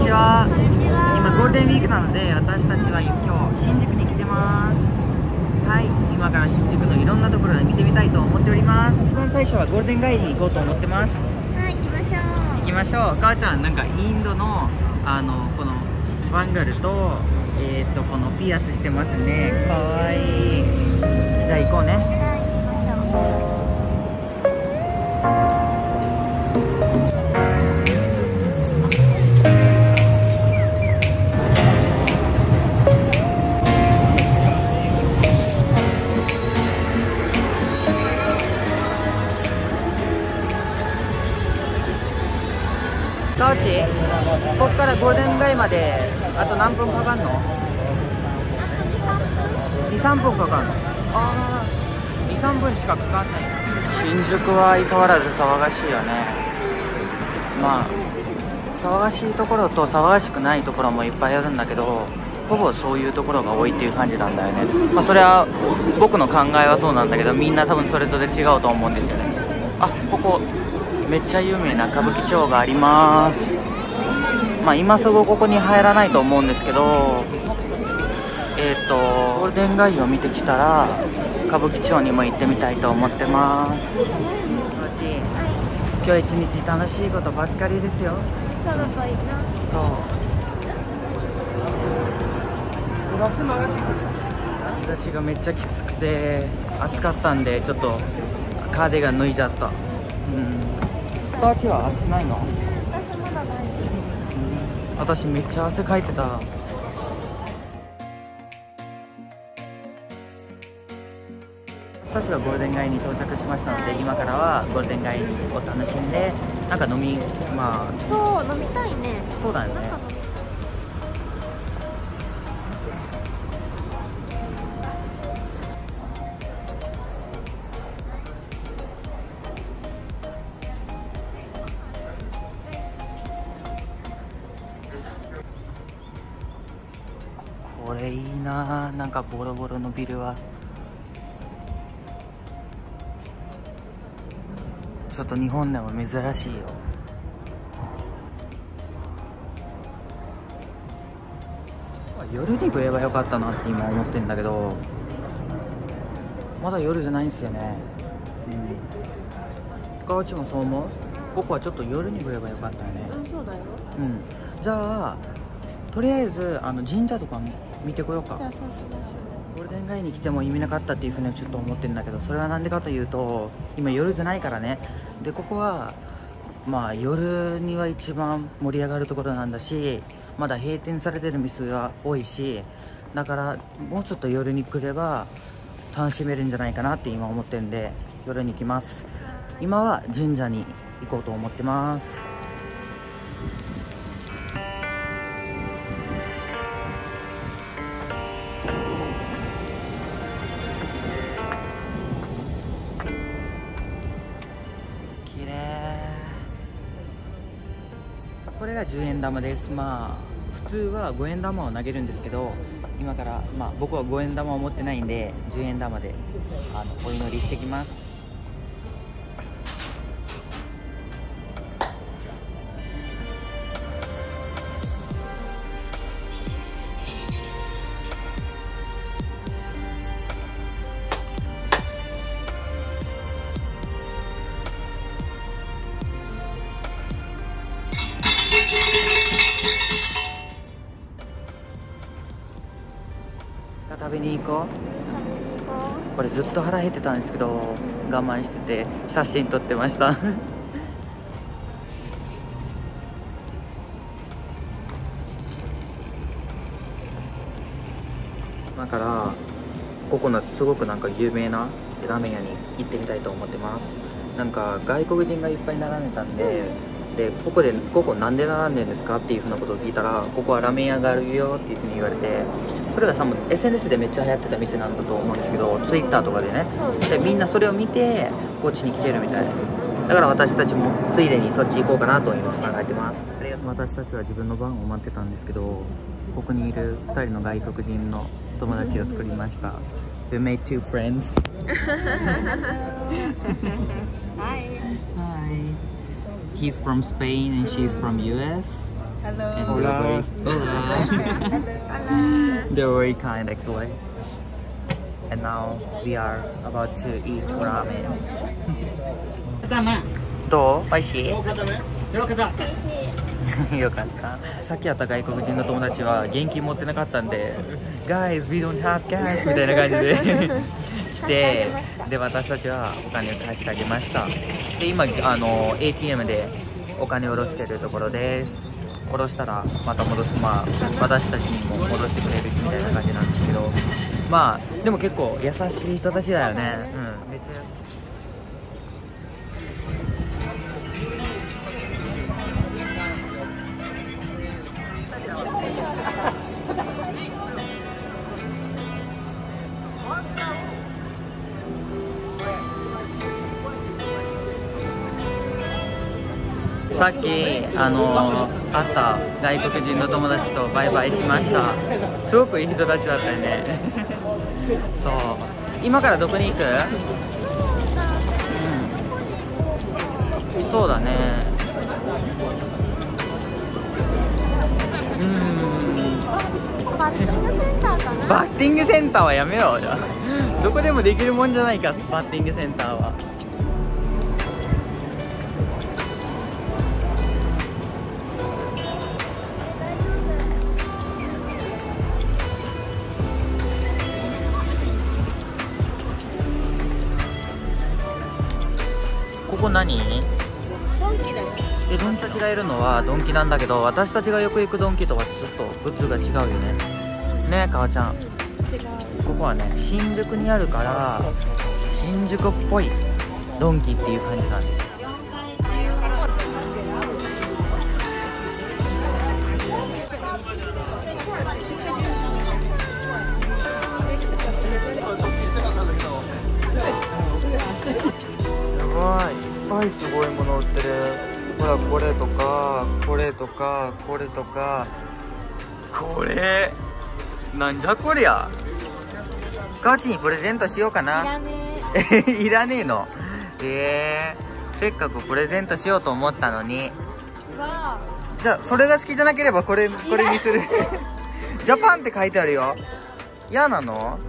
ちは。 こんにちは。 今ゴールデンウィークなので、私たちは今日新宿に来てます。はい、今から新宿のいろんなところを見てみたいと思っております。一番最初はゴールデン街に行こうと思ってます。 はい、行きましょう。 行きましょう。母ちゃん、なんかインドのこのバンガルとこのピアスしてますね。かわいい。じゃあ行こうね。 はい、行きましょう。 カウチ、ここからゴールデン街まであと何分かかんの？ あと2、3分。 2、3分かかんの？ああ、2、3分しかかかんない。新宿は相変わらず騒がしいよね。まあ騒がしいところと騒がしくないところもいっぱいあるんだけど、ほぼそういうところが多いっていう感じなんだよね。まあそれは僕の考えはそうなんだけど、みんな多分それぞれ違うと思うんですよね。あ、ここめっちゃ有名な歌舞伎町があります。まあ今すぐここに入らないと思うんですけど、ゴールデン街を見てきたら歌舞伎町にも行ってみたいと思ってます。今日一日楽しいことばっかりですよ。 そうだといいな。 そう。日差しがめっちゃきつくて暑かったんで、ちょっとカーディガン脱いじゃった。バーチは暑くないの？ 私まだ大丈私めっちゃ汗かいてた。私たちがゴールデン街に到着しましたので、今からはゴールデン街を楽しんで、なんかまあ夫。そう、飲みたいね。 そうだよね。これいいな、なんかボロボロのビルは。ちょっと日本でも珍しいよ。夜に来ればよかったなって今思ってんだけど、まだ夜じゃないんですよね。川内もそう思う？僕はちょっと夜に来ればよかったよね。 うん、そうだよ。 じゃあとりあえず神社とか見てこようか。 じゃあそうしましょゴールデン街に来ても意味なかったっていうふうにちょっと思ってるんだけど、それはなんでかというと今夜じゃないからね。でここはまあ夜には一番盛り上がるところなんだし、まだ閉店されてる店が多いし、だからもうちょっと夜に来れば楽しめるんじゃないかなって今思ってるんで、夜に来ます。今は神社に行こうと思ってます。これが10円玉です。まあ普通は5円玉を投げるんですけど、今からまあ僕は5円玉を持ってないんで10円玉でお祈りしてきます。食べに行こう。 食べに行ここれずっと腹減ってたんですけど我慢してて写真撮ってました今からここのすごくなんか有名なラーメン屋に行ってみたいと思ってます。なんか外国人がいっぱい並んでたんで、ここなんで並んでるんですかっていうふうなことを聞いたら、ここはラーメン屋があるよっていうふうに言われて、それがSNS でめっちゃ流行ってた店なんだと思うんですけど、Twitter とかでね。でみんなそれを見てこっちに来てるみたい。だから私たちもついでにそっち行こうかなと今考えてます。私たちは自分の番を待ってたんですけど、ここにいる2人の外国人の友達を作りました。We made two friends. Hi. Hi. He's from Spain and she's from US. Hola. They're very kind actually. And now we are about to eat ramen. どう？美味しい？よかった。さっき会った外国人の友達は現金持ってなかったんで Guys, we don't have cash みたいな感じで来て、で私たちはお金を貸してあげました。で今ATM でお金を下ろしているところです。下ろしたらまた戻す、まあ私たちにも戻してくれるみたいな感じなんですけど、まあでも結構優しい人たちだよね。めっちゃさっき会った外国人の友達とバイバイしました。すごくいい人たちだったよねそう、今からどこに行く？そうだね。 バッティングセンターかな。 バッティングセンターはやめろじゃあどこでもできるもんじゃないか、バッティングセンターは。ここ何？ ドンキだよ。 ドンキたちがいるのはドンキなんだけど、私たちがよく行くドンキとはちょっとグッズが違うよね。ねえ、かわちゃん。 違う。 ここはね、新宿にあるから新宿っぽいドンキっていう感じなんです。 いっぱいすごいもの売ってる。ほら、これとかこれとかこれとか、 これなんじゃこりゃ。母ちにプレゼントしようかな。 いらねいらねえの。せっかくプレゼントしようと思ったのに。 わじゃあそれが好きじゃなければこれにするジャパンって書いてあるよ。嫌なの？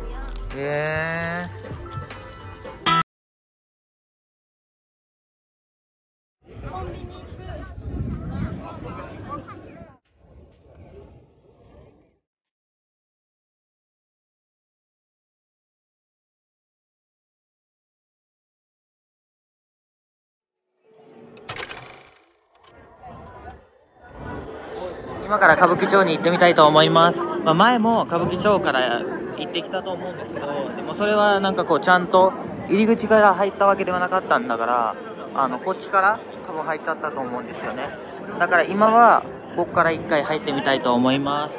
今から歌舞伎町に行ってみたいと思います。前も歌舞伎町から行ってきたと思うんですけど、でもそれはなんかこうちゃんと入り口から入ったわけではなかったんだから、こっちから多分入っちゃったと思うんですよね。だから今はここから一回入ってみたいと思います。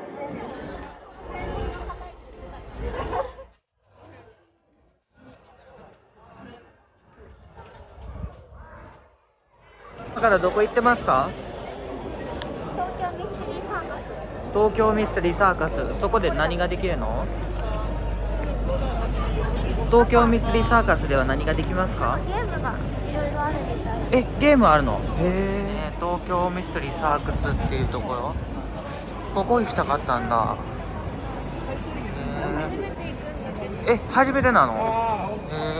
だからどこ行ってますか？東京ミステリーサーカス。そこで何ができるの？東京ミステリーサーカスでは何ができますか？ ゲームがいろいろあるみたい。 ゲームあるの？へえ。東京ミステリーサーカスっていうところ、ここ行きたかったんだ。 初めて行くんだけど。 初めてなの？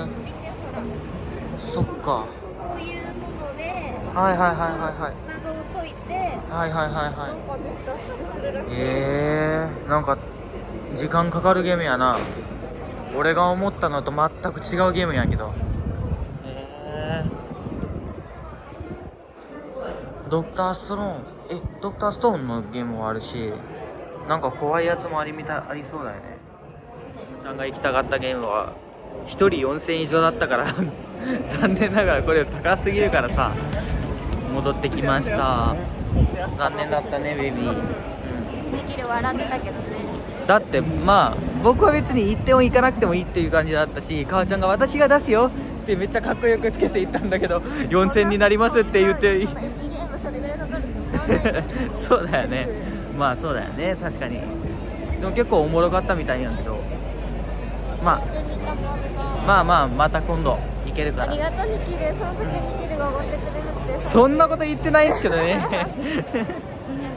そっか。 こういうものではいはいはいはい謎を解いて、 はいはいはいなんはか脱出するらしい。 い。なんか時間かかるゲームやな。俺が思ったのと全く違うゲームやけど。ドクターストーン、ドクターストーンのゲームもあるし、なんか怖いやつもありそうだよね。ちゃんが行きたかったゲームは1人4000以上だったから残念ながらこれ高すぎるからさ、戻ってきました。残念だったねベビー。 できる笑ってたけどね。 だって僕は別に行っても行かなくてもいいっていう感じだったし、母ちゃんが私が出すよってめっちゃかっこよくつけて言ったんだけど、4000になりますって言って 1ゲームそれぐらいかかると思わないそうだよね。そうだよね、確かに。でも結構おもろかったみたいなんだけど、また今度行けるから。 ありがとうニキル。その時はニキルがおごってくれるって。 そんなこと言ってないんですけどね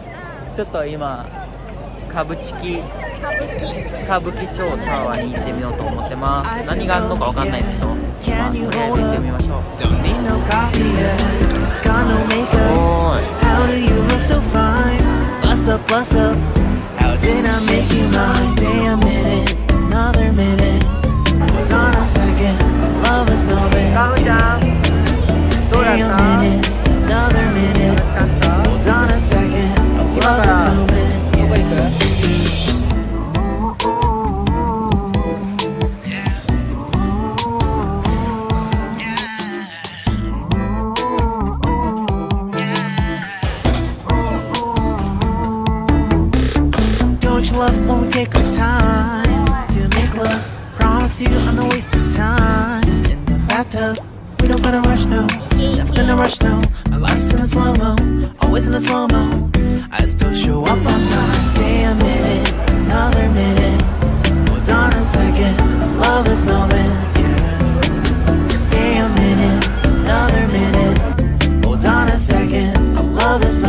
ちょっと今歌舞伎町タワーに行ってみようと思ってます。何があるのかわかんないですけど、まあ、とりあえず行ってみましょう。 Don't need no coffee yet. Got no makeup. おーい How do you look so fine? Bust up, bust up. How did I make you mine? Stay a minute, another minute. Hold on a second. Love is moving. かおちゃん、どうだ Stay っ a た？ minute, another 楽 minute. しかった？ Hold on a second. 今か Love ら is moving. どこ行く？ Don't you love when we take our time to make love? Promise you I'm not wasting time in the bathtub. We don't gotta rush, no. Never gonna rush, no. My life's in a slow mo, always in a slow mo. I still show up on time. Stay a minute, another minute. Hold on a second, love is moving. Yeah. Stay a minute, another minute. Hold on a second, love is moving.